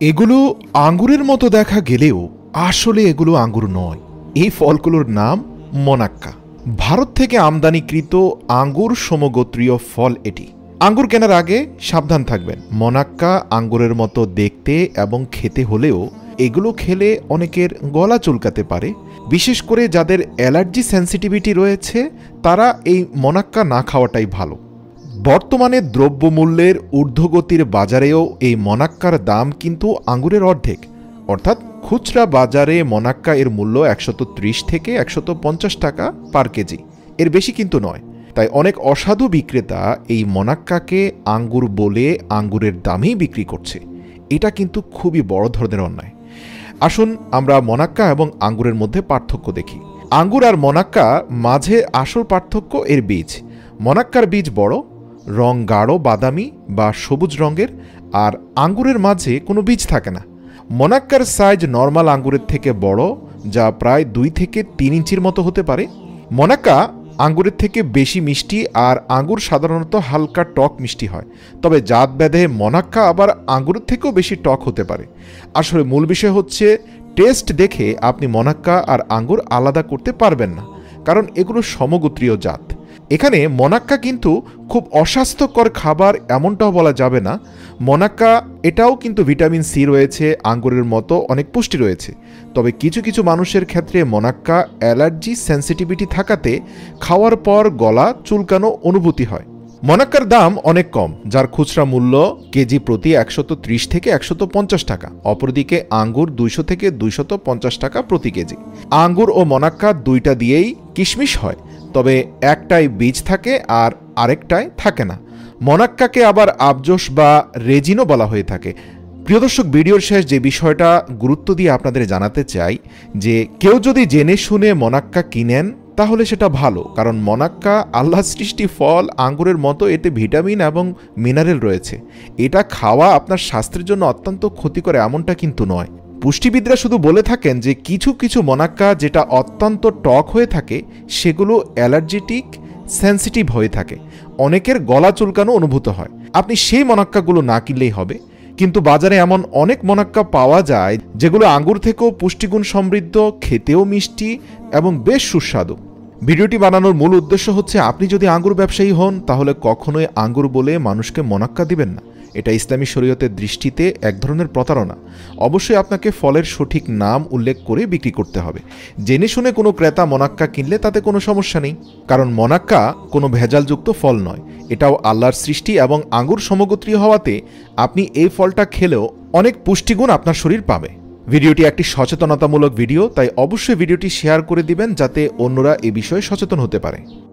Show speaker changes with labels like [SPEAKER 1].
[SPEAKER 1] এগুলো আঙ্গুরের মতো দেখা গেলেও আসলে এগুলো আঙ্গুর নয়। এই ফলগুলোর নাম মোনাক্কা। ভারত থেকে আমদানিকৃত আঙ্গুর সমগোত্রীয় ফল এটি। আঙ্গুর কেনার আগে সাবধান থাকবেন। মোনাক্কা আঙ্গুরের মতো দেখতে এবং খেতে হলেও এগুলো খেলে অনেকের গলা চুলকাতে পারে। বিশেষ করে যাদের অ্যালার্জি সেন্সিটিভিটি রয়েছে তারা এই মোনাক্কা না খাওয়াটাই ভালো। বর্তমানে দ্রব্যমূল্যের ঊর্ধ্বগতির বাজারেও এই মোনাক্কার দাম কিন্তু আঙ্গুরের অর্ধেক, অর্থাৎ খুচরা বাজারে মোনাক্কা এর মূল্য ১৩০ থেকে ১৫০ টাকা পার কেজি, এর বেশি কিন্তু নয়। তাই অনেক অসাধু বিক্রেতা এই মোনাক্কাকে আঙ্গুর বলে আঙ্গুরের দামেই বিক্রি করছে। এটা কিন্তু খুবই বড় ধরনের অন্যায়। আসুন আমরা মোনাক্কা এবং আঙ্গুরের মধ্যে পার্থক্য দেখি। আঙ্গুর আর মোনাক্কা মাঝে আসল পার্থক্য এর বীজ। মোনাক্কার বীজ বড়, রং গাঢ় বাদামি বা সবুজ রঙের, আর আঙ্গুরের মাঝে কোনো বীজ থাকে না। মোনাক্কার সাইজ নর্মাল আঙ্গুরের থেকে বড়, যা প্রায় ২ থেকে ৩ ইঞ্চির মতো হতে পারে। মোনাক্কা আঙ্গুরের থেকে বেশি মিষ্টি, আর আঙ্গুর সাধারণত হালকা টক মিষ্টি হয়। তবে জাত ভেদে মোনাক্কা আবার আঙ্গুরের থেকেও বেশি টক হতে পারে। আসলে মূল বিষয় হচ্ছে টেস্ট দেখে আপনি মোনাক্কা আর আঙ্গুর আলাদা করতে পারবেন না, কারণ এগুলো সমগোত্রীয় জাত। এখানে মোনাক্কা কিন্তু খুব অস্বাস্থ্যকর খাবার এমনটাও বলা যাবে না। মোনাক্কা এটাও কিন্তু ভিটামিন সি রয়েছে, আঙ্গুরের মতো অনেক পুষ্টি রয়েছে। তবে কিছু কিছু মানুষের ক্ষেত্রে মোনাক্কা অ্যালার্জি সেন্সিটিভিটি থাকাতে খাওয়ার পর গলা চুলকানো অনুভূতি হয়। মোনাক্কার দাম অনেক কম, যার খুচরা মূল্য কেজি প্রতি ১৩০ থেকে ১৫০ টাকা। অপরদিকে আঙ্গুর ২০০ থেকে ২৫০ টাকা প্রতি কেজি। আঙ্গুর ও মোনাক্কা দুইটা দিয়েই কিশমিশ হয়, তবে একটাই বীজ থাকে আর আরেকটায় থাকে না। মোনাক্কাকে আবার আবজোস বা রেজিনও বলা হয়ে থাকে। প্রিয় দর্শক, ভিডিওর শেষ যে বিষয়টা গুরুত্ব দিয়ে আপনাদের জানাতে চাই যে কেউ যদি জেনে শুনে মোনাক্কা কিনেন তাহলে সেটা ভালো, কারণ মোনাক্কা আল্লাহর সৃষ্টি ফল, আঙ্গুরের মতো এতে ভিটামিন এবং মিনারেল রয়েছে। এটা খাওয়া আপনার স্বাস্থ্যের জন্য অত্যন্ত ক্ষতিকর এমনটা কিন্তু নয়। পুষ্টিবিদরা শুধু বলে থাকেন যে কিছু কিছু মোনাক্কা যেটা অত্যন্ত টক হয়ে থাকে সেগুলো অ্যালার্জেটিক সেন্সিটিভ হয়ে থাকে, অনেকের গলা চুলকানো অনুভূত হয়। আপনি সেই মোনাক্কাগুলো না কিনলেই হবে। কিন্তু বাজারে এমন অনেক মোনাক্কা পাওয়া যায় যেগুলো আঙ্গুর থেকেও পুষ্টিগুণ সমৃদ্ধ, খেতেও মিষ্টি এবং বেশ সুস্বাদু। ভিডিওটি বানানোর মূল উদ্দেশ্য হচ্ছে আপনি যদি আঙ্গুর ব্যবসায়ী হন তাহলে কখনোই আঙ্গুর বলে মানুষকে মোনাক্কা দিবেন না। এটা ইসলামী শরীয়তের দৃষ্টিতে এক ধরনের প্রতারণা। অবশ্যই আপনাকে ফলের সঠিক নাম উল্লেখ করে বিক্রি করতে হবে। জেনে শুনে কোনো ক্রেতা মোনাক্কা কিনলে তাতে কোনো সমস্যা নেই, কারণ মোনাক্কা কোনো ভেজালযুক্ত ফল নয়। এটাও আল্লাহর সৃষ্টি এবং আঙ্গুর সমগোত্রীয় হওয়াতে আপনি এই ফলটা খেলেও অনেক পুষ্টিগুণ আপনার শরীর পাবে। ভিডিওটি একটি সচেতনতামূলক ভিডিও, তাই অবশ্যই ভিডিওটি শেয়ার করে দিবেন যাতে অন্যরা এ বিষয়ে সচেতন হতে পারে।